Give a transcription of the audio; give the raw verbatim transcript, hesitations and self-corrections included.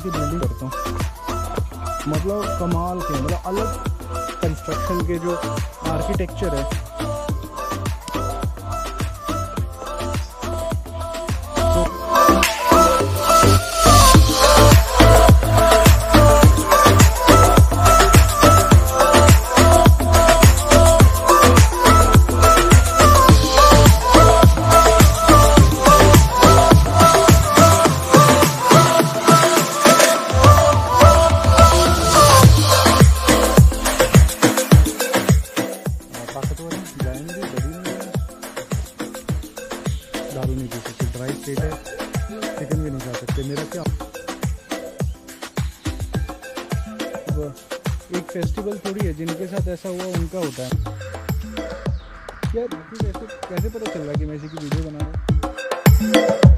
की बिल्डिंग करता हूँ, मतलब कमाल के, मतलब अलग कंस्ट्रक्शन के जो आर्किटेक्चर है। दारू नहीं पी सकते, ड्राई स्टेट है, चिकन भी नहीं खा सकते। मेरा क्या, एक फेस्टिवल थोड़ी है, जिनके साथ ऐसा हुआ उनका होता है। यार कैसे कैसे पता चल रहा है कि मैं इसी की वीडियो बना रहा हूँ?